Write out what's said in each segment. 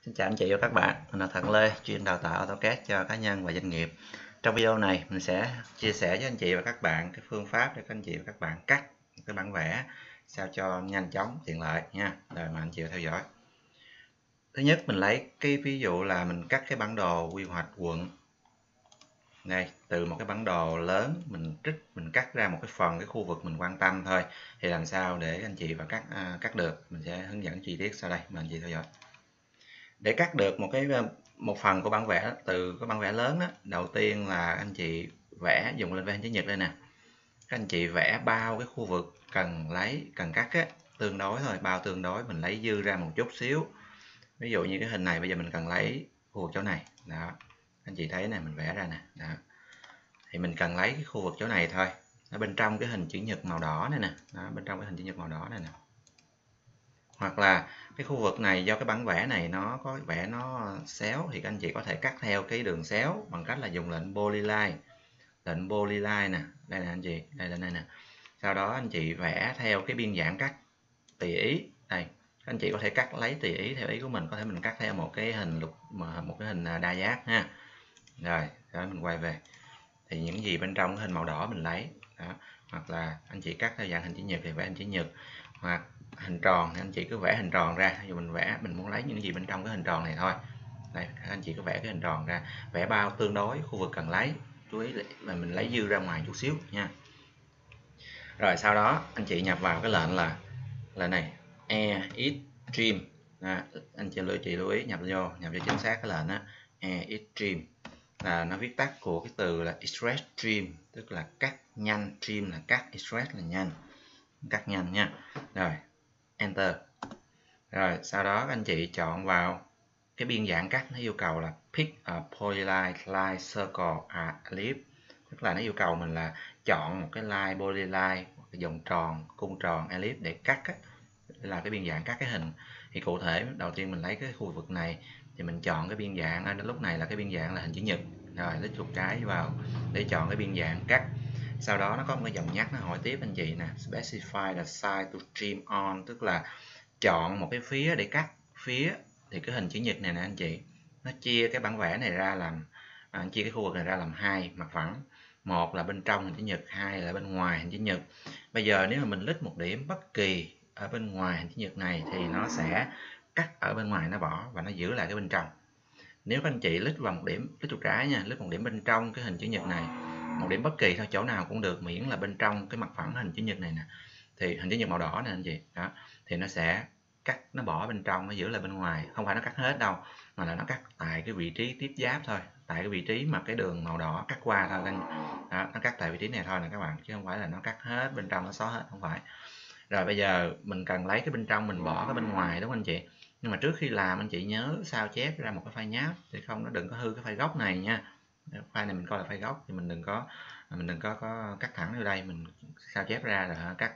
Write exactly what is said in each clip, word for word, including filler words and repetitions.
Xin chào anh chị và các bạn, mình là Thần Lê, chuyên đào tạo AutoCAD cho cá nhân và doanh nghiệp. Trong video này mình sẽ chia sẻ với anh chị và các bạn cái phương pháp để các anh chị và các bạn cắt cái bản vẽ sao cho nhanh chóng tiện lợi nha. Rồi mà anh chị theo dõi. Thứ nhất mình lấy cái ví dụ là mình cắt cái bản đồ quy hoạch quận. Đây, từ một cái bản đồ lớn mình trích mình cắt ra một cái phần cái khu vực mình quan tâm thôi. Thì làm sao để anh chị và các à, cắt được, mình sẽ hướng dẫn chi tiết sau đây, mời anh chị theo dõi. Để cắt được một cái một phần của bản vẽ từ cái bản vẽ lớn đó, đầu tiên là anh chị vẽ dùng lên hình chữ nhật đây nè, các anh chị vẽ bao cái khu vực cần lấy cần cắt á, tương đối thôi, bao tương đối, mình lấy dư ra một chút xíu. Ví dụ như cái hình này bây giờ mình cần lấy khu vực chỗ này đó, anh chị thấy này, mình vẽ ra nè đó, thì mình cần lấy cái khu vực chỗ này thôi, ở bên trong cái hình chữ nhật màu đỏ này nè đó, bên trong cái hình chữ nhật màu đỏ này nè. Hoặc là cái khu vực này do cái bản vẽ này nó có vẽ nó xéo thì các anh chị có thể cắt theo cái đường xéo bằng cách là dùng lệnh polyline. Lệnh polyline nè, đây nè anh chị, đây lên đây nè. Sau đó anh chị vẽ theo cái biên dạng cắt tùy ý. Đây, anh chị có thể cắt lấy tùy ý theo ý của mình, có thể mình cắt theo một cái hình lục một cái hình đa giác ha. Rồi, rồi mình quay về. Thì những gì bên trong cái hình màu đỏ mình lấy. Đó. Hoặc là anh chị cắt theo dạng hình chữ nhật thì vẽ hình chữ nhật, hoặc hình tròn thì anh chị cứ vẽ hình tròn ra. Ví dụ mình vẽ mình muốn lấy những gì bên trong cái hình tròn này thôi, đây anh chị cứ vẽ cái hình tròn ra, vẽ bao tương đối khu vực cần lấy, chú ý là mình lấy dư ra ngoài chút xíu nha. Rồi sau đó anh chị nhập vào cái lệnh là là này e extreme à, anh chị lưu chị lưu ý nhập vô nhập cho chính xác cái lệnh á, e extreme là nó viết tắt của cái từ là express stream, tức là cắt nhanh, stream là cắt, express là nhanh, cắt nhanh nha. Rồi enter. Rồi sau đó anh chị chọn vào cái biên dạng cắt, nó yêu cầu là pick a polyline line circle a ellipse, tức là nó yêu cầu mình là chọn một cái line polyline, cái vòng tròn, cung tròn, ellipse để cắt á, là cái biên dạng cắt cái hình. Thì cụ thể đầu tiên mình lấy cái khu vực này thì mình chọn cái biên dạng, đến lúc này là cái biên dạng là hình chữ nhật, rồi lấy chuột trái vào để chọn cái biên dạng cắt. Sau đó nó có một cái dòng nhắc nó hỏi tiếp anh chị nè, specify the side to trim on, tức là chọn một cái phía để cắt phía. Thì cái hình chữ nhật này nè anh chị, nó chia cái bản vẽ này ra làm à, chia cái khu vực này ra làm hai mặt phẳng, một là bên trong hình chữ nhật, hai là bên ngoài hình chữ nhật. Bây giờ nếu mà mình lít một điểm bất kỳ ở bên ngoài hình chữ nhật này thì nó sẽ cắt ở bên ngoài nó bỏ và nó giữ lại cái bên trong. Nếu các anh chị lít vào một điểm, lít chuột trái nha, lít một điểm bên trong cái hình chữ nhật này, một điểm bất kỳ thôi, chỗ nào cũng được miễn là bên trong cái mặt phẳng hình chữ nhật này nè, thì hình chữ nhật màu đỏ nè anh chị đó, thì nó sẽ cắt, nó bỏ bên trong, nó giữ lại bên ngoài. Không phải nó cắt hết đâu, mà là nó cắt tại cái vị trí tiếp giáp thôi, tại cái vị trí mà cái đường màu đỏ cắt qua thôi. Đó, nó cắt tại vị trí này thôi nè các bạn, chứ không phải là nó cắt hết bên trong, nó xóa hết, không phải. Rồi bây giờ mình cần lấy cái bên trong mình bỏ cái bên ngoài, đúng không anh chị? Nhưng mà trước khi làm anh chị nhớ sao chép ra một cái file nháp, để không nó đừng có hư cái file gốc này nha. File này mình coi là file gốc thì mình đừng có mình đừng có có cắt thẳng vô đây, mình sao chép ra rồi cắt.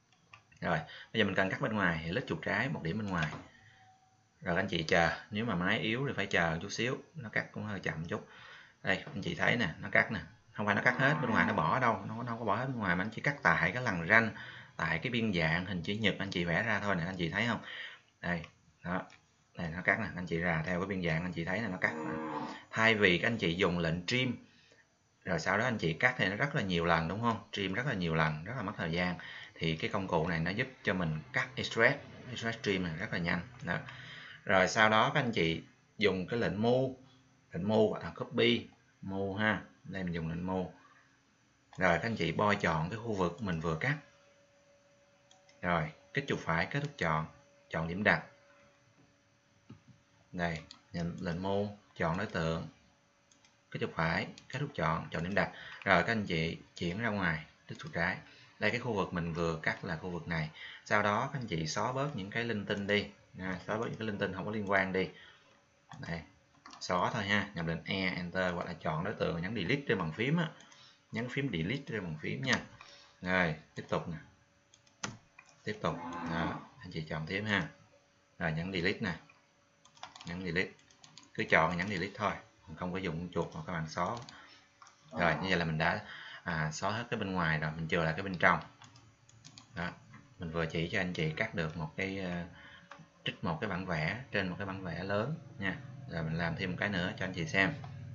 Rồi bây giờ mình cần cắt bên ngoài thì lít chuột trái một điểm bên ngoài. Rồi anh chị chờ, nếu mà máy yếu thì phải chờ chút xíu, nó cắt cũng hơi chậm chút. Đây anh chị thấy nè, nó cắt nè, không phải nó cắt hết bên ngoài nó bỏ đâu, nó không có bỏ hết bên ngoài, mà anh chỉ cắt tại cái lằn ranh, tại cái biên dạng hình chữ nhật anh chị vẽ ra thôi nè, anh chị thấy không? Đây đó, đây nó cắt nè, anh chị rà theo cái biên dạng anh chị thấy là nó cắt. Thay vì các anh chị dùng lệnh trim rồi sau đó anh chị cắt thì nó rất là nhiều lần, đúng không? Trim rất là nhiều lần, rất là mất thời gian, thì cái công cụ này nó giúp cho mình cắt express express trim này rất là nhanh đó. Rồi sau đó các anh chị dùng cái lệnh move, lệnh move hoặc là copy move ha, đây mình dùng lệnh move. Rồi các anh chị bo chọn cái khu vực mình vừa cắt, rồi kích chuột phải kết thúc chọn, chọn điểm đặt. Đây lệnh move, chọn đối tượng, kích chuột phải kết thúc chọn, chọn điểm đặt. Rồi các anh chị chuyển ra ngoài, kích chuột trái. Đây cái khu vực mình vừa cắt là khu vực này. Sau đó các anh chị xóa bớt những cái linh tinh đi, à, xóa bớt những cái linh tinh không có liên quan đi. Đây xóa thôi ha, nhập lệnh E enter hoặc là chọn đối tượng, nhấn delete trên bàn phím á, nhấn phím delete trên bàn phím nha. Rồi tiếp tục nè, tiếp tục đó, anh chị chọn tiếp ha, rồi nhấn delete nè, nhấn delete, cứ chọn nhấn delete thôi, không có dùng chuột mà các bạn xóa. Rồi như vậy là mình đã à, xóa hết cái bên ngoài rồi, mình chừa lại cái bên trong đó. Mình vừa chỉ cho anh chị cắt được một cái uh, trích một cái bản vẽ trên một cái bản vẽ lớn nha. Rồi mình làm thêm một cái nữa cho anh chị xem.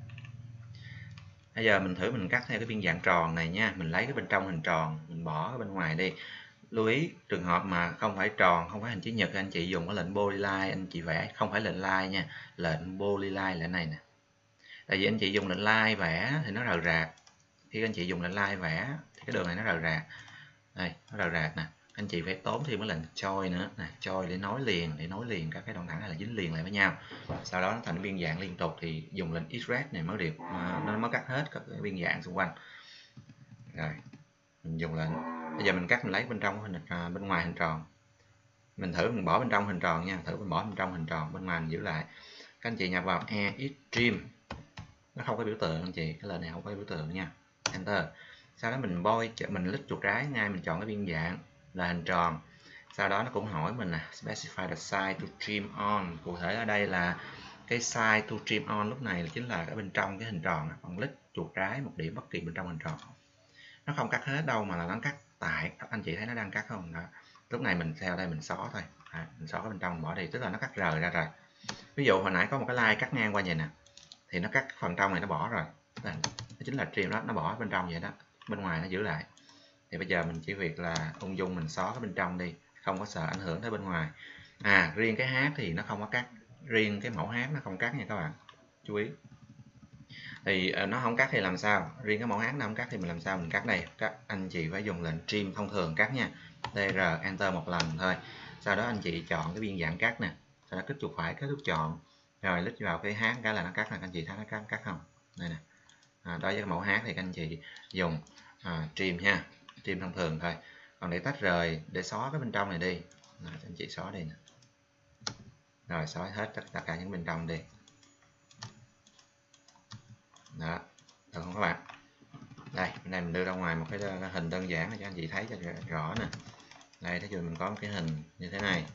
Bây giờ mình thử mình cắt theo cái viên dạng tròn này nha. Mình lấy cái bên trong hình tròn, mình bỏ cái bên ngoài đi. Lưu ý trường hợp mà không phải tròn, không phải hình chữ nhật, anh chị dùng cái lệnh polyline anh chị vẽ, không phải lệnh line nha, lệnh polyline là này nè. Tại vì anh chị dùng lệnh line vẽ thì nó rời rạc. Khi anh chị dùng lệnh line vẽ thì cái đường này nó rời rạc. Đây, nó rời rạc nè. Anh chị phải tốn thêm cái lệnh join nữa nè, join để nối liền, để nối liền các cái đoạn thẳng này là dính liền lại với nhau. Sau đó nó thành viên dạng liên tục thì dùng lệnh extrude này mới được, nó mới cắt hết các cái viên dạng xung quanh. Rồi, mình dùng lệnh. Bây giờ mình cắt, mình lấy bên trong hình à, bên ngoài hình tròn. Mình thử mình bỏ bên trong hình tròn nha, thử mình bỏ bên trong hình tròn, bên ngoài mình giữ lại. Các anh chị nhập vào extreme. Nó không có biểu tượng anh chị, cái lệnh này không có biểu tượng nha. Enter. Sau đó mình bôi, mình lít chuột trái ngay, mình chọn cái viên dạng là hình tròn. Sau đó nó cũng hỏi mình là specify the size to trim on. Cụ thể ở đây là cái size to trim on lúc này là chính là ở bên trong cái hình tròn. Còn lít chuột trái một điểm bất kỳ bên trong hình tròn. Nó không cắt hết đâu mà là nó cắt tại, anh chị thấy nó đang cắt không? Đó. Lúc này mình theo đây mình xóa thôi. À, mình xóa cái bên trong bỏ đi, tức là nó cắt rời ra rồi. Ví dụ hồi nãy có một cái line cắt ngang qua vậy nè, thì nó cắt phần trong này nó bỏ rồi. Đó chính là trim đó, nó bỏ bên trong vậy đó, bên ngoài nó giữ lại. Thì bây giờ mình chỉ việc là ung dung mình xóa cái bên trong đi, không có sợ ảnh hưởng tới bên ngoài. À, riêng cái hát thì nó không có cắt, riêng cái mẫu hát nó không cắt nha các bạn, chú ý. Thì nó không cắt thì làm sao? Riêng cái mẫu hát nó không cắt thì mình làm sao mình cắt đây? Các anh chị phải dùng lệnh trim thông thường cắt nha. tr enter một lần thôi. Sau đó anh chị chọn cái viên dạng cắt nè, sau đó kích chuột phải, kết thúc chọn, rồi lít vào cái hát cái là nó cắt. Là các anh chị thấy nó cắt cắt không? Đây nè. À, đối với cái mẫu hát thì các anh chị dùng à, trim ha, trim thông thường thôi. Còn để tách rời, để xóa cái bên trong này đi, rồi, anh chị xóa đi nè. Rồi xóa hết tất cả những bên trong đi. Đó, được không các bạn? Đây, bên này mình đưa ra ngoài một cái hình đơn giản để cho anh chị thấy cho rõ nè. Đây, thế rồi mình có một cái hình như thế này.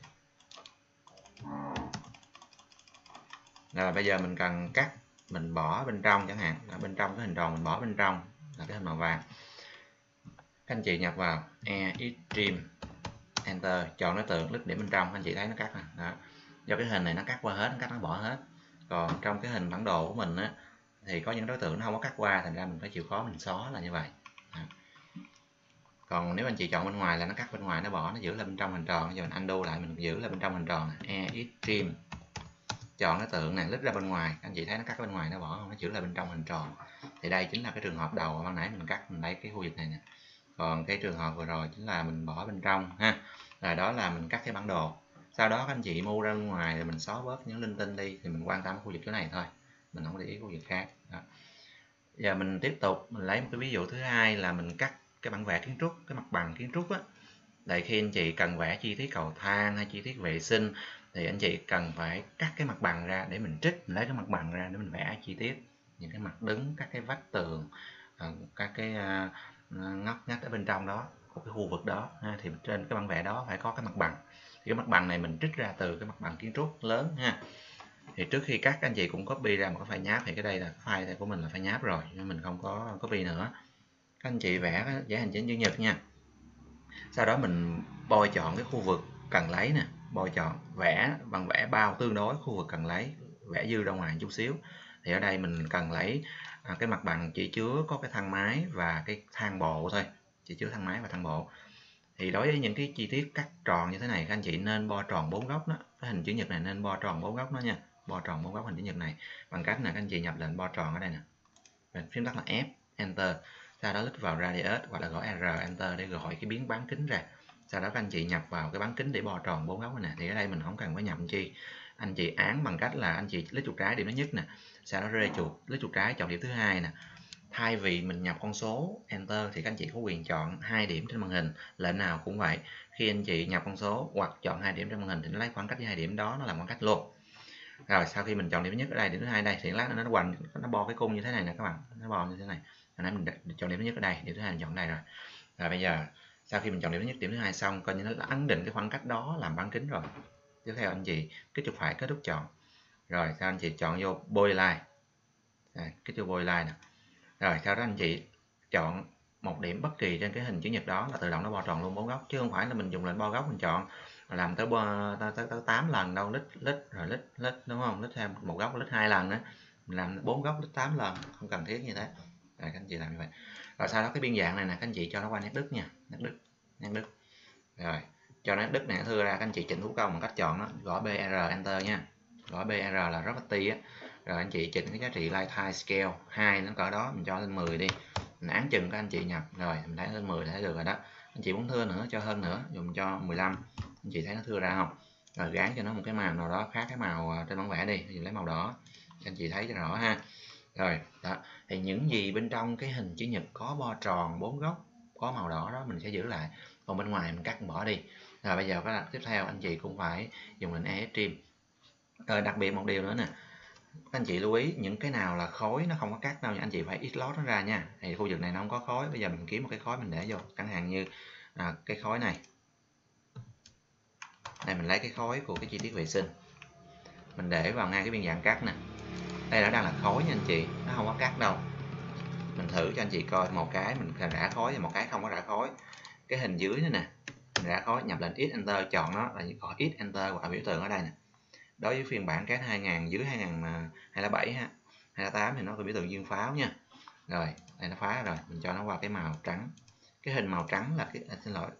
Rồi bây giờ mình cần cắt, mình bỏ bên trong chẳng hạn, ở bên trong cái hình tròn mình bỏ bên trong là cái hình màu vàng. Các anh chị nhập vào extreme, enter, chọn đối tượng, lít điểm bên trong, anh chị thấy nó cắt nè. Đó. Do cái hình này nó cắt qua hết, nó cắt nó bỏ hết. Còn trong cái hình bản đồ của mình á, thì có những đối tượng nó không có cắt qua, thành ra mình phải chịu khó mình xóa là như vậy. Đó. Còn nếu anh chị chọn bên ngoài là nó cắt bên ngoài, nó bỏ, nó giữ lại bên trong hình tròn. Giờ mình undo lại, mình giữ lại bên trong hình tròn. Extreme, chọn đối tượng này, lít ra bên ngoài, anh chị thấy nó cắt bên ngoài, nó bỏ không, nó giữ lại bên trong hình tròn. Thì đây chính là cái trường hợp đầu ban nãy mình cắt, mình lấy cái khu vực này nè. Còn cái trường hợp vừa rồi chính là mình bỏ bên trong ha. Rồi đó là mình cắt cái bản đồ. Sau đó các anh chị mua ra bên ngoài rồi mình xóa bớt những linh tinh đi, thì mình quan tâm khu vực chỗ này thôi, mình không để ý khu vực khác. Đó. Giờ mình tiếp tục, mình lấy một cái ví dụ thứ hai là mình cắt cái bản vẽ kiến trúc, cái mặt bằng kiến trúc á. Tại khi anh chị cần vẽ chi tiết cầu thang hay chi tiết vệ sinh thì anh chị cần phải cắt cái mặt bằng ra để mình trích, mình lấy cái mặt bằng ra để mình vẽ chi tiết những cái mặt đứng, các cái vách tường, các cái ngóc ngách ở bên trong đó của cái khu vực đó. Thì trên cái bản vẽ đó phải có cái mặt bằng. Thì cái mặt bằng này mình trích ra từ cái mặt bằng kiến trúc lớn ha. Thì trước khi cắt anh chị cũng copy ra một cái file nháp, thì cái đây là cái file của mình là file nháp rồi, nhưng mình không có copy nữa. Các anh chị vẽ vẽ hình chữ nhật nha. Sau đó mình bôi chọn cái khu vực cần lấy nè, bôi chọn vẽ bằng vẽ bao tương đối khu vực cần lấy, vẽ dư ra ngoài chút xíu. Thì ở đây mình cần lấy à, cái mặt bằng chỉ chứa có cái thang máy và cái thang bộ thôi, chỉ chứa thang máy và thang bộ. Thì đối với những cái chi tiết cắt tròn như thế này, các anh chị nên bo tròn bốn góc đó, cái hình chữ nhật này nên bo tròn bốn góc đó nha, bo tròn bốn góc hình chữ nhật này bằng cách là các anh chị nhập lệnh bo tròn ở đây nè, phím tắt là F, enter. Sau đó click vào radius hoặc là gõ R, enter để gọi cái biến bán kính ra. Sau đó các anh chị nhập vào cái bán kính để bo tròn bốn góc này nè. Thì ở đây mình không cần phải nhập chi, anh chị án bằng cách là anh chị click chuột trái điểm thứ nhất nè, sau đó rê chuột click chuột trái chọn điểm thứ hai nè. Thay vì mình nhập con số enter thì các anh chị có quyền chọn hai điểm trên màn hình, lệnh nào cũng vậy. Khi anh chị nhập con số hoặc chọn hai điểm trên màn hình thì nó lấy khoảng cách với hai điểm đó, nó làm khoảng cách luôn. Rồi sau khi mình chọn điểm thứ nhất ở đây, điểm thứ hai đây, thì lát nó nó hoành, nó bo cái cung như thế này nè các bạn, nó bo như thế này. Hồi nãy mình chọn điểm thứ nhất ở đây, điểm thứ hai mình chọn đây rồi. Rồi bây giờ sau khi mình chọn điểm thứ nhất, điểm thứ hai xong, coi như nó đã ấn định cái khoảng cách đó làm bán kính rồi. Tiếp theo anh chị kích chuột phải kết thúc chọn. Rồi sau anh chị chọn vô polyline, kích vô polyline nè. Rồi sau đó anh chị chọn một điểm bất kỳ trên cái hình chữ nhật đó là tự động nó bo tròn luôn bốn góc, chứ không phải là mình dùng lệnh bo góc mình chọn làm tới tới tới, tới tám lần đâu, lít lít rồi lít lít đúng không, lít thêm một góc lít hai lần nữa, mình làm bốn góc lít tám lần, không cần thiết như thế. Rồi các anh chị làm như vậy. Rồi sau đó cái biên dạng này nè các anh chị cho nó qua nét đứt nha, nét đứt nét đứt. Rồi cho nét đứt này thưa ra các anh chị chỉnh thủ công bằng cách chọn nó, gõ bê rờ enter nha, gõ bê rờ là property á. Rồi anh chị chỉnh cái giá trị light height scale hai nó cỡ đó, mình cho lên mười đi, mình án chừng các anh chị nhập. Rồi mình thấy lên mười thấy được rồi đó. Anh chị muốn thưa nữa cho hơn nữa, dùng cho mười lăm, anh chị thấy nó thưa ra không? Rồi gán cho nó một cái màu nào đó khác cái màu trên bản vẽ đi, dùng lấy màu đỏ cho anh chị thấy cho rõ ha. Rồi đó, thì những gì bên trong cái hình chữ nhật có bo tròn bốn góc có màu đỏ đó mình sẽ giữ lại, còn bên ngoài mình cắt bỏ đi. Rồi bây giờ cái tiếp theo anh chị cũng phải dùng lệnh Extreme. Rồi đặc biệt một điều nữa nè, các anh chị lưu ý những cái nào là khối nó không có cắt đâu, anh chị phải explode nó ra nha. Thì khu vực này nó không có khối, bây giờ mình kiếm một cái khối mình để vô, chẳng hạn như à, cái khối này đây, mình lấy cái khối của cái chi tiết vệ sinh mình để vào ngay cái biên dạng cắt nè. Đây đã đang là khối nha anh chị, nó không có cắt đâu. Mình thử cho anh chị coi một cái mình rã khối và một cái không có rã khối. Cái hình dưới nữa nè, mình rã khối nhập lệnh X enter, chọn nó là gọi X enter hoặc biểu tượng ở đây nè. Đối với phiên bản cát hai nghìn dưới hai nghìn hai không bảy ha, hai không tám thì nó có biểu tượng dương pháo nha. Rồi đây nó phá rồi, mình cho nó qua cái màu trắng. Cái hình màu trắng là cái à, xin lỗi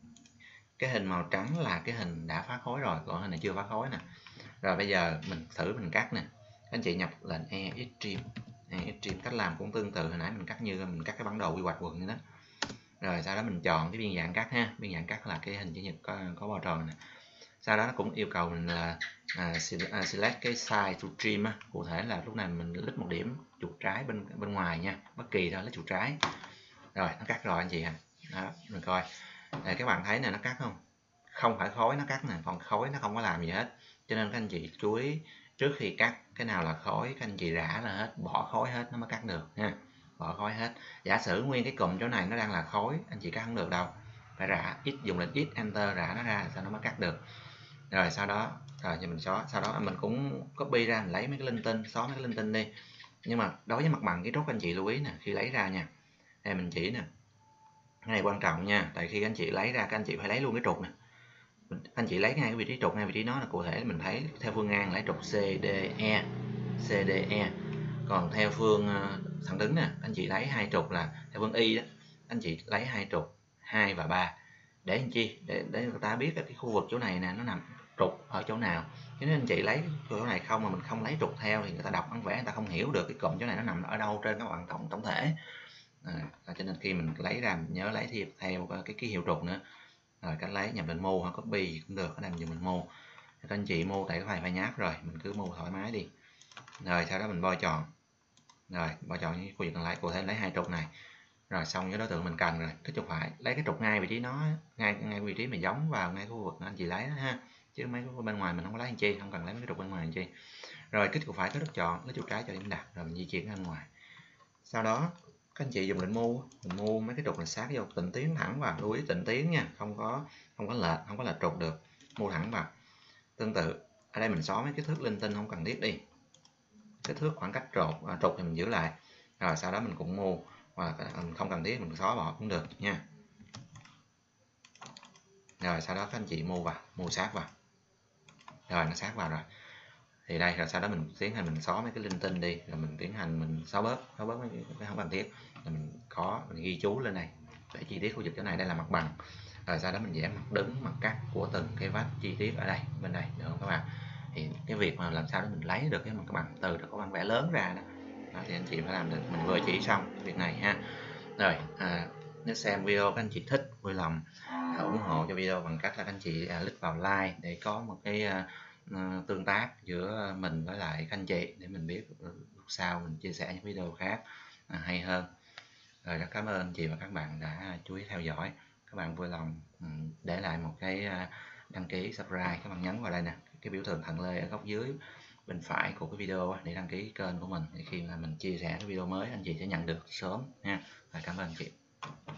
cái hình màu trắng là cái hình đã phá khối rồi, còn hình này chưa phá khối nè. Rồi bây giờ mình thử mình cắt nè, anh chị nhập lệnh e extreme. e extreme cách làm cũng tương tự hồi nãy mình cắt như mình cắt cái bản đồ quy hoạch quận như đó. Rồi sau đó mình chọn cái biên dạng cắt ha, biên dạng cắt là cái hình chữ nhật có có bo tròn nè. Sau đó nó cũng yêu cầu mình là à, select cái size to trim á, cụ thể là lúc này mình lít một điểm chuột trái bên bên ngoài nha, bất kỳ thôi, lít chuột trái. Rồi nó cắt rồi anh chị ha. Đó, mình coi để các bạn thấy nè, nó cắt không, không phải khối nó cắt nè, còn khối nó không có làm gì hết, cho nên các anh chị chú ý trước khi cắt cái nào là khối các anh chị rã ra hết, bỏ khối hết nó mới cắt được nha, bỏ khối hết. Giả sử nguyên cái cụm chỗ này nó đang là khối, anh chị cắt không được đâu, phải rã x, dùng lệnh x enter rã nó ra sao nó mới cắt được. Rồi sau đó rồi cho mình xóa, sau đó mình cũng copy ra, mình lấy mấy cái linh tinh, xóa mấy cái linh tinh đi. Nhưng mà đối với mặt bằng cái trúc anh chị lưu ý nè, khi lấy ra nha, đây mình chỉ nè, cái này quan trọng nha, tại khi anh chị lấy ra các anh chị phải lấy luôn cái trục nè. Anh chị lấy ngay cái vị trí trục, ngay vị trí nó là cụ thể mình thấy theo phương ngang lấy trục xê đê e, xê đê e. Còn theo phương thẳng đứng nè, anh chị lấy hai trục là theo phương y đó, anh chị lấy hai trục hai và ba để làm chi, để để người ta biết cái khu vực chỗ này nè nó nằm trục ở chỗ nào. Chứ nếu anh chị lấy chỗ này không mà mình không lấy trục theo thì người ta đọc bản vẽ người ta không hiểu được cái cụm chỗ này nó nằm ở đâu trên cái bằng tổng tổng thể. À, cho nên khi mình lấy ra mình nhớ lấy theo theo cái ký hiệu trục nữa. Rồi cách lấy nhập lệnh mô hoặc copy gì cũng được, ở đây mình dùng lệnh mô. Các anh chị mô tại cái file phải nháp rồi, mình cứ mô thoải mái đi. Rồi sau đó mình voi chọn, rồi voi chọn những khu vực còn lại, cụ thể lấy hai trục này. Rồi xong với đối tượng mình cần rồi, cái trục phải lấy cái trục ngay vị trí nó, ngay ngay vị trí mà giống vào ngay khu vực anh chị lấy đó ha, chứ mấy cái bên ngoài mình không có lấy anh chi, không cần lấy mấy cái trục bên ngoài anh chi. Rồi cái trục phải có trục chọn, lấy trục trái cho điểm đặt, rồi mình di chuyển ra bên ngoài. Sau đó các anh chị dùng lệnh mua, mình mua mấy cái trục này sát vô, tịnh tiến thẳng vào, lưu ý tịnh tiến nha, không có không có lệch, không có lệch trục được, mua thẳng vào. Tương tự ở đây mình xóa mấy cái thước linh tinh không cần thiết đi, cái thước khoảng cách trục à, trục thì mình giữ lại. Rồi sau đó mình cũng mua, và không cần thiết mình xóa bỏ cũng được nha. Rồi sau đó các anh chị mua vào, mua sát vào, rồi nó sát vào rồi. Thì đây, rồi sau đó mình tiến hành mình xóa mấy cái linh tinh đi, rồi mình tiến hành mình xóa bớt, xóa bớt mấy cái không cần thiết, rồi mình có mình ghi chú lên này để chi tiết khu vực chỗ này đây là mặt bằng. Rồi sau đó mình vẽ mặt đứng, mặt cắt của từng cái vách chi tiết ở đây, bên đây được không các bạn? Thì cái việc mà làm sao để mình lấy được cái mặt bằng từ được có bản vẽ lớn ra đó, đó thì anh chị phải làm được. Mình vừa chỉ xong cái việc này ha. Rồi à, nếu xem video các anh chị thích vui lòng à, ủng hộ cho video bằng cách là các anh chị à, click vào like để có một cái à, tương tác giữa mình với lại các anh chị để mình biết lúc sau mình chia sẻ những video khác à, hay hơn. Rồi rất cảm ơn anh chị và các bạn đã chú ý theo dõi. Các bạn vui lòng để lại một cái đăng ký subscribe, các bạn nhấn vào đây nè, cái biểu tượng thằng lê ở góc dưới bên phải của cái video để đăng ký kênh của mình, thì khi mà mình chia sẻ cái video mới anh chị sẽ nhận được sớm nha. Và cảm ơn anh chị.